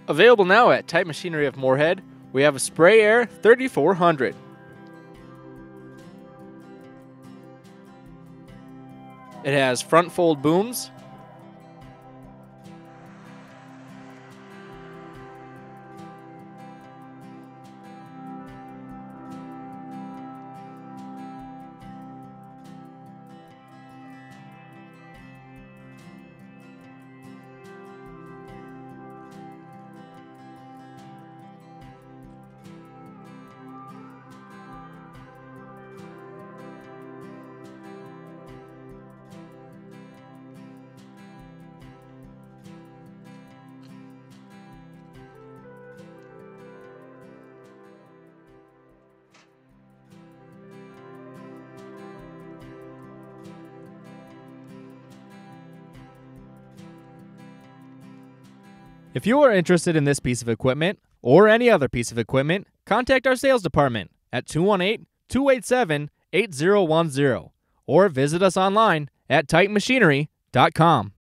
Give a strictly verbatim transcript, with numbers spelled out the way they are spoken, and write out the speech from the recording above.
Available now at Type Machinery of Moorhead, we have a Spray Air thirty-four hundred. It has front fold booms, If you are interested in this piece of equipment or any other piece of equipment, contact our sales department at two one eight, two eight seven, eight zero one zero or visit us online at type machinery dot com.